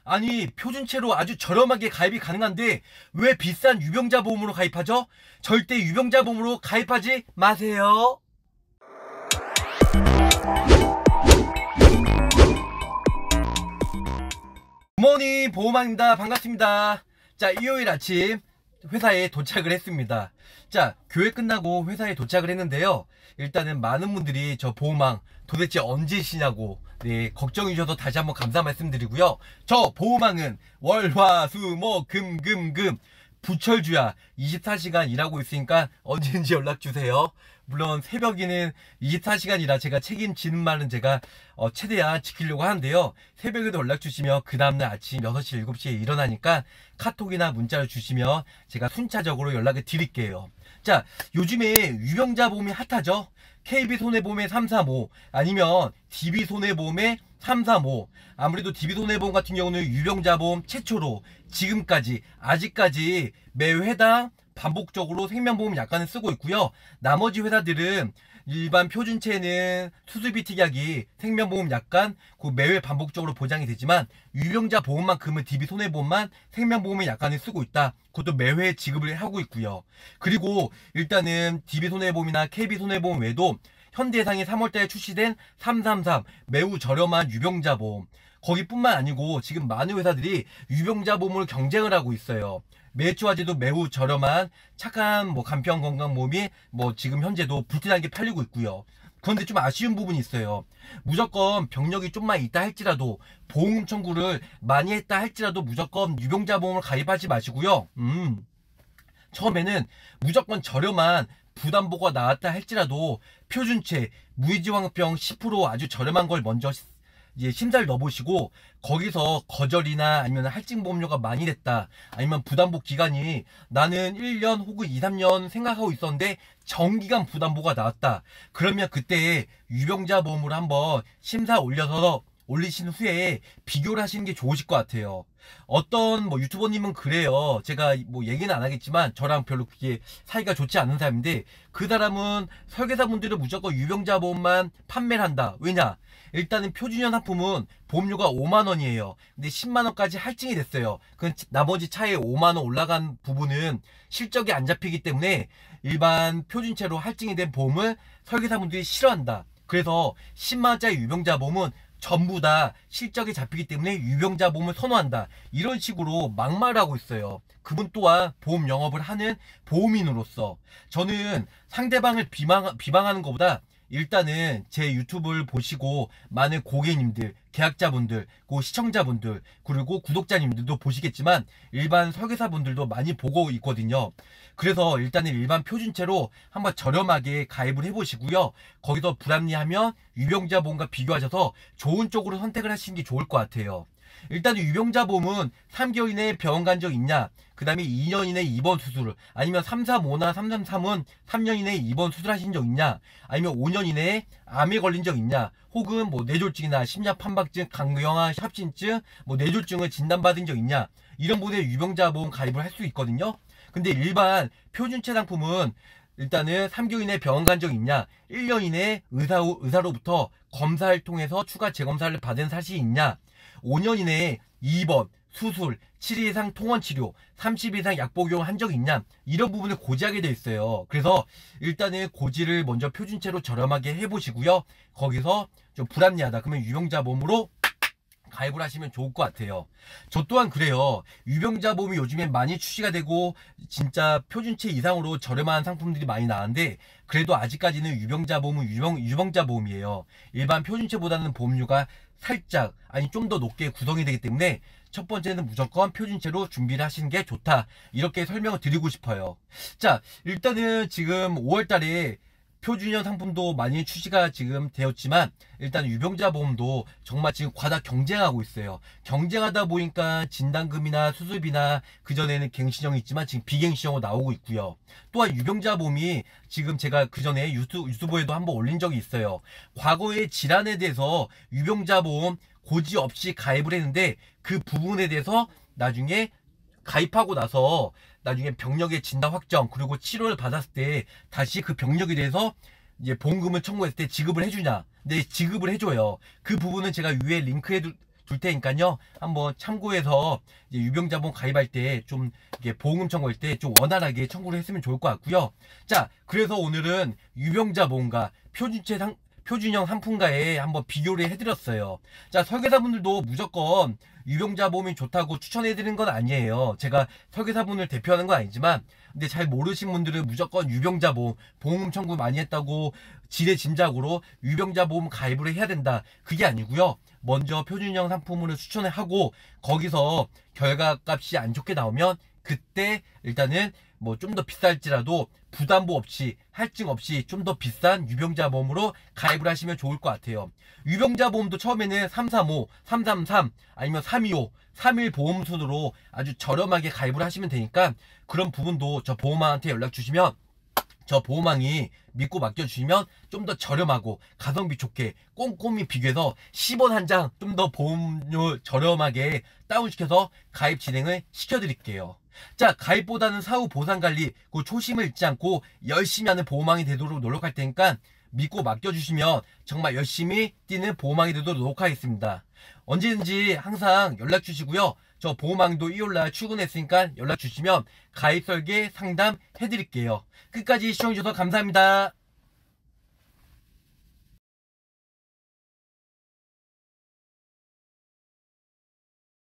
아니, 표준체로 아주 저렴하게 가입이 가능한데 왜 비싼 유병자 보험으로 가입하죠? 절대 유병자 보험으로 가입하지 마세요. 굿모닝, 보험왕입니다. 반갑습니다. 자, 일요일 아침 회사에 도착을 했습니다. 자, 교회 끝나고 회사에 도착을 했는데요. 일단은 많은 분들이 저 보험왕 도대체 언제시냐고 걱정이 주셔서 다시 한번 감사 말씀드리고요. 저 보험왕은 월화수목금금금 부철주야 24시간 일하고 있으니까 언제든지 연락주세요. 물론 새벽에는 24시간이라 제가 책임지는 말은 제가 최대한 지키려고 하는데요. 새벽에도 연락주시면 그 다음날 아침 6시 7시에 일어나니까 카톡이나 문자를 주시면 제가 순차적으로 연락을 드릴게요. 자, 요즘에 유병자 보험이 핫하죠. KB손해보험의 335 아니면 DB손해보험의 335. 아무래도 DB손해보험 같은 경우는 유병자보험 최초로 지금까지 아직까지 매 회당 반복적으로 생명보험 약관을 쓰고 있고요. 나머지 회사들은 일반 표준체는 수수비 특약이 생명보험 약관 매회 반복적으로 보장이 되지만 유병자 보험만큼은 DB손해보험만 생명보험의 약관을 쓰고 있다. 그것도 매회 지급을 하고 있고요. 그리고 일단은 DB손해보험이나 KB손해보험 외에도 현대해상이 3월달에 출시된 333 매우 저렴한 유병자 보험, 거기뿐만 아니고 지금 많은 회사들이 유병자 보험으로 경쟁을 하고 있어요. 매출화제도 매우 저렴한 착한 간편건강보험이 지금 현재도 불티나게 팔리고 있고요. 그런데 좀 아쉬운 부분이 있어요. 무조건 병력이 좀만 있다 할지라도 보험 청구를 많이 했다 할지라도 무조건 유병자 보험을 가입하지 마시고요. 처음에는 무조건 저렴한 부담보가 나왔다 할지라도 표준체 무의지환급병 10% 아주 저렴한 걸 먼저 심사를 넣어보시고 거기서 거절이나 아니면 할증보험료가 많이 됐다, 아니면 부담보 기간이 나는 1년 혹은 2, 3년 생각하고 있었는데 정기간 부담보가 나왔다, 그러면 그때 유병자 보험으로 한번 심사 올리신 후에 비교를 하시는 게 좋으실 것 같아요. 어떤 유튜버님은 그래요. 제가 얘기는 안 하겠지만 저랑 별로 그게 사이가 좋지 않은 사람인데, 그 사람은 설계사분들은 무조건 유병자 보험만 판매를 한다. 왜냐? 일단은 표준형 상품은 보험료가 5만원이에요. 근데 10만원까지 할증이 됐어요. 그 나머지 차에 5만원 올라간 부분은 실적이 안 잡히기 때문에 일반 표준체로 할증이 된 보험을 설계사분들이 싫어한다. 그래서 10만원짜리 유병자 보험은 전부 다 실적이 잡히기 때문에 유병자 보험을 선호한다, 이런 식으로 막말을 하고 있어요. 그분 또한 보험 영업을 하는 보험인으로서 저는 상대방을 비방하는 것보다 일단은 제 유튜브를 보시고 많은 고객님들, 계약자분들, 시청자분들, 그리고 구독자님들도 보시겠지만 일반 설계사분들도 많이 보고 있거든요. 그래서 일단은 일반 표준체로 한번 저렴하게 가입을 해보시고요. 거기서 불합리하면 유병자 보험과 비교하셔서 좋은 쪽으로 선택을 하시는 게 좋을 것 같아요. 일단 유병자 보험은 3개월 이내에 병원 간 적 있냐, 그 다음에 2년 이내에 입원 수술, 아니면 335나 333은 3년 이내에 입원 수술하신 적 있냐, 아니면 5년 이내에 암에 걸린 적 있냐, 혹은 뇌졸중이나 심장판박증, 강경화 협진증, 뇌졸중을 진단받은 적 있냐, 이런 분의 유병자 보험 가입을 할 수 있거든요. 근데 일반 표준체 상품은 일단은 3개월 이내에 병원 간 적 있냐, 1년 이내에 의사로부터 검사를 통해서 추가 재검사를 받은 사실이 있냐, 5년 이내에 2번 수술, 7일 이상 통원치료, 30일 이상 약 복용한 적이 있냐, 이런 부분을 고지하게 돼 있어요. 그래서 일단은 고지를 먼저 표준체로 저렴하게 해보시고요. 거기서 좀 불합리하다 그러면 유병자 보험으로 가입을 하시면 좋을 것 같아요. 저 또한 그래요. 유병자 보험이 요즘에 많이 출시가 되고 진짜 표준체 이상으로 저렴한 상품들이 많이 나왔는데, 그래도 아직까지는 유병자 보험은 유병자 보험이에요. 일반 표준체보다는 보험료가 살짝 좀 더 높게 구성이 되기 때문에 첫 번째는 무조건 표준체로 준비를 하시는 게 좋다, 이렇게 설명을 드리고 싶어요. 자, 일단은 지금 5월달에 표준형 상품도 많이 출시가 지금 되었지만 일단 유병자 보험도 정말 지금 과다 경쟁하고 있어요. 경쟁하다 보니까 진단금이나 수술비나 그전에는 갱신형이 있지만 지금 비갱신형으로 나오고 있고요. 또한 유병자 보험이 지금 제가 그전에 유튜브에도 한번 올린 적이 있어요. 과거의 질환에 대해서 유병자 보험 고지 없이 가입을 했는데 그 부분에 대해서 나중에 가입하고 나서 나중에 병력의 진단 확정 그리고 치료를 받았을 때 다시 그 병력에 대해서 이제 보험금을 청구했을 때 지급을 해주냐. 네, 지급을 해줘요. 그 부분은 제가 위에 링크해 둘 테니까요. 한번 참고해서 이제 유병자보험 가입할 때 좀 이게 보험금 청구할 때 좀 원활하게 청구를 했으면 좋을 것 같고요. 자, 그래서 오늘은 유병자보험과 표준형 상품가에 한번 비교를 해드렸어요. 자, 설계사분들도 무조건 유병자보험이 좋다고 추천해드리는 건 아니에요. 제가 설계사분을 대표하는 건 아니지만, 근데 잘 모르신 분들은 무조건 유병자보험, 보험금 청구 많이 했다고 지레짐작으로 유병자보험 가입을 해야 된다. 그게 아니고요. 먼저 표준형 상품으로 추천을 하고 거기서 결과값이 안 좋게 나오면 그때 일단은 뭐 좀 더 비쌀지라도 부담보 없이 할증 없이 좀 더 비싼 유병자보험으로 가입을 하시면 좋을 것 같아요. 유병자보험도 처음에는 335, 333 아니면 325, 31 보험순으로 아주 저렴하게 가입을 하시면 되니까 그런 부분도 저 보험왕한테 연락 주시면 저 보험왕이 믿고 맡겨주시면 좀 더 저렴하고 가성비 좋게 꼼꼼히 비교해서 10원 한 장 좀 더 보험료 저렴하게 다운시켜서 가입 진행을 시켜드릴게요. 자, 가입보다는 사후 보상관리 그 초심을 잃지 않고 열심히 하는 보험왕이 되도록 노력할 테니까 믿고 맡겨주시면 정말 열심히 뛰는 보험왕이 되도록 노력하겠습니다. 언제든지 항상 연락 주시고요. 저 보험왕도 일요일날 출근했으니까 연락 주시면 가입 설계 상담 해드릴게요. 끝까지 시청해주셔서 감사합니다.